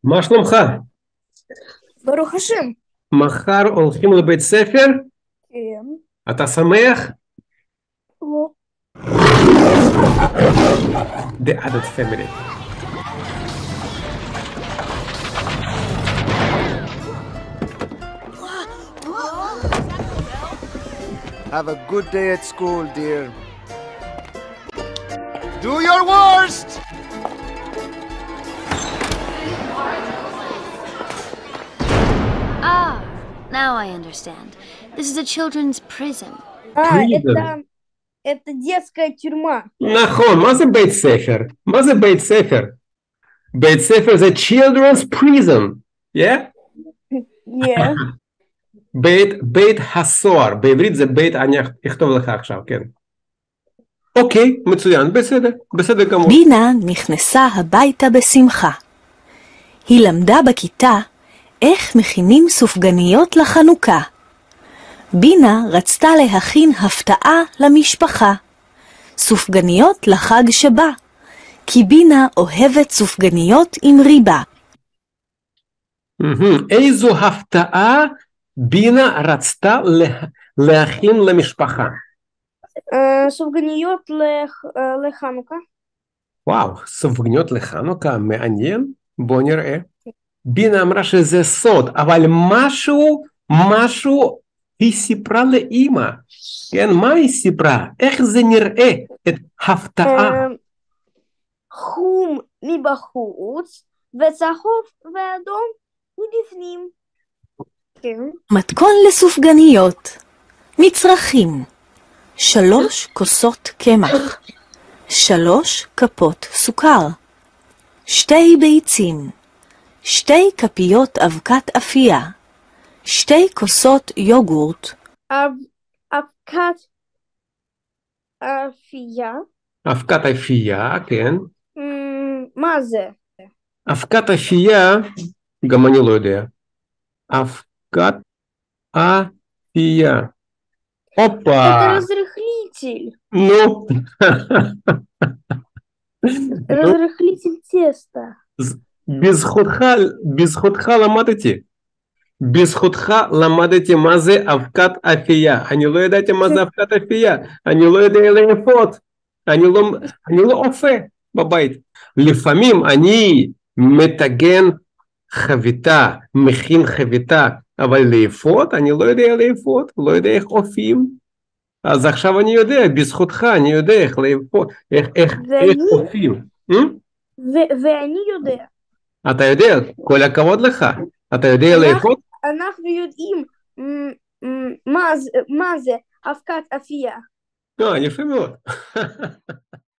מה שלומך? ברוך השם. מחר הולכים לבית ספר? כן. אתה שמח? לא. The adult family. Have a good day at school, dear. Do your worst! Ah, now I understand. This is a children's prison. Prison. Это детская тюрьма. נכון, מה זה בית ספר? מה זה בית ספר? בית ספר זה children's prison. Yeah? Yeah. בית הסוהר. בעברית זה בית, אני אכתוב לך עכשיו, כן. אוקיי, מצוין, בסדר, בסדר גמור. בינה נכנסה הביתה בשמחה. היא למדה בכיתה איך מכינים סופגניות לחנוכה. בינה רצתה להכין הפתעה למשפחה. סופגניות לחג שבא, כי בינה אוהבת סופגניות עם ריבה. איזו הפתעה בינה רצתה להכין למשפחה? סופגניות לחנוכה. וואו, סופגניות לחנוכה, מעניין, בוא נראה. בינה אמרה שזה סוד, אבל משהו היא סיפרה לאמא. כן, מה היא סיפרה? איך זה נראה, את הפתעה? חום מבחוץ וצהוב ואדום מבפנים. כן. מתכון לסופגניות. מצרכים: 3 כוסות קמח, 3 כפות סוכר, 2 ביצים, 2 כפיות אבקת אפייה, 2 כוסות יוגורט, אבקת אפייה. אבקת אפייה, כן. מה זה? אבקת אפייה, גם אני לא יודע. אבקת אפייה. הופה. Это разрыхлитель. נו. Разрыхлитель теста. בזכותך למדתי. בזכותך למדתי מה זה אבקת אפייה. אני לא ידעתי מה זה אבקת אפייה. אני לא יודע לאפות. אני לא אופה בבית. לפעמים אני מטגן חביתה, מכין חביתה, אבל לאפות אני לא יודע לאפות, לא יודע איך אופים. אז עכשיו אני יודע, בזכותך אני יודע איך לאפות, איך אופים. ואני יודע. אתה יודע, כל הכבוד לך. אתה יודע לאפות? אנחנו יודעים מה זה אבקת אפייה. יפה מאוד.